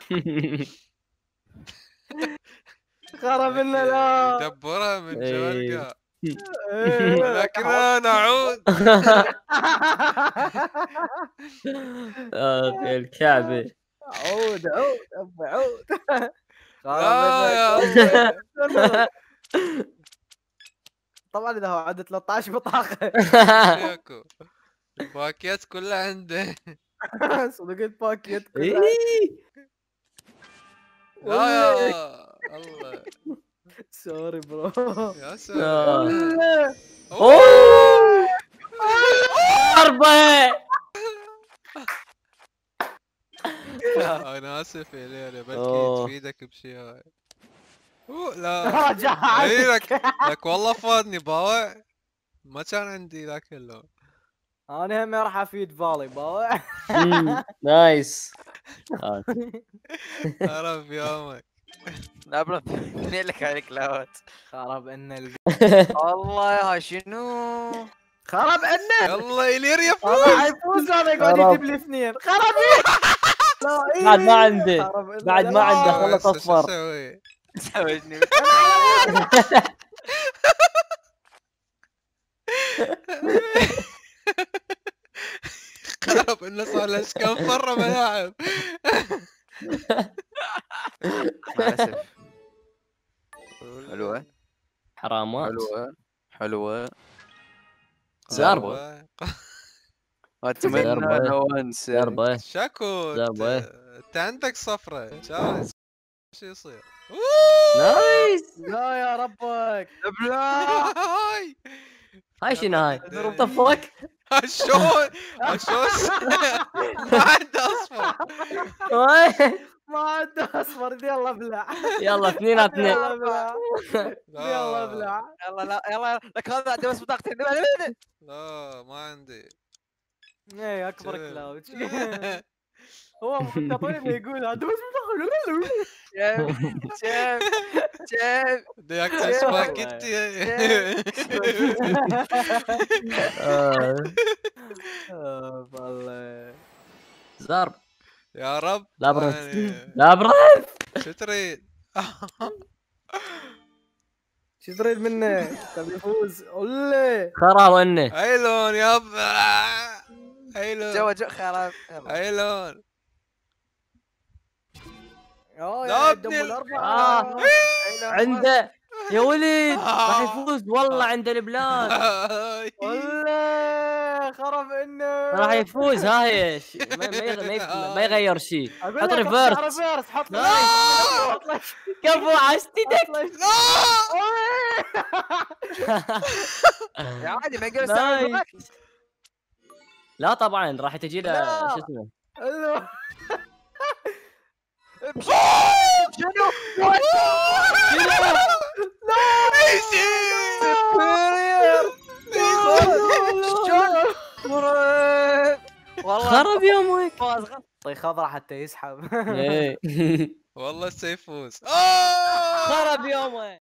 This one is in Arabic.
خرب لنا لا. يدبرها من إيه. جوالقه. إيه. ولكن انا اعود. اخي الكعبة. عود عود ابو عود. خرب لا يا لنا. الله. طبعا اذا هو عنده 13 بطاقه. شيكو الباكيات كلها عنده. صدقت باكيت كلها. إيه. لا يا الله. سوري برو. يا سلام. آه. أوه. ضربة. انا اسف يا ليلى، بلكي أوه. تفيدك بشي هاي. لا رجع اي عنك. لك والله فادني باوع. ما كان عندي ذاك اللون. انا هم راح افيد فالي باوع. نايس. عرف يومك. نابلة اثنين لك عليك لاوت. خرب ان الله يا شنو. خرب انه. يلا إليريا راح يفوز هذا يقعد خرب. يجيب لي اثنين. خرب. لا بعد ما عنده. خرب إنه. بعد ما عنده خلص هسه شو اصفر. اسوي؟ سويتني. خرب انه صار له كم مرة ملاعب. مع الاسف. حلوة حرامات. حلوة. زربة. اتمنى زربة. لو انسى. ضربة. شاكو ضربة. انت عندك صفرة جاهز. شو يصير؟ نايس. لا يا ربك. ابلع. هاي هاي شنو هاي؟ يلا. وات ذا فك؟ شلون ما عنده اصفر. ما عنده اصفر. يلا ابلع. يلا اثنين اثنين. يلا ابلع. يلا ابلع. يلا لا يلا لك هذا عندي بس بطاقتين. لا ما عندي. ايه اكبر شوف. كلاود. هو المفروض طول ما يقول عنده بس شيف بدي اكل سباكيتي. والله. زرب. يا رب. لابرنث. يعني لابرنث. شو تريد؟ شو تريد منه؟ تبي يفوز؟ قولي. خرا وانه. اي لون يابا. اي لون. جو خراب. اي لون. يا لا دم ابني. الاربعه. عنده يا ولد راح يفوز والله عند البلاد. والله خرب انه راح يفوز هاي ما يغير شيء. حط ريفيرس. حط كفو عشتك. عادي ما يقدر يستوعب. نايس. لا طبعا راح تجي له لا. شو اسمه. شنو؟ والله خرب يومك. طيب خضرة حتى يسحب. إيه. والله سيفوز. خرب يومك.